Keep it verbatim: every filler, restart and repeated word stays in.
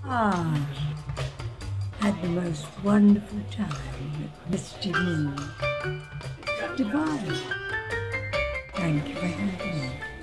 Ah, had the most wonderful time at Misty Moon. Divine. Thank you for having me.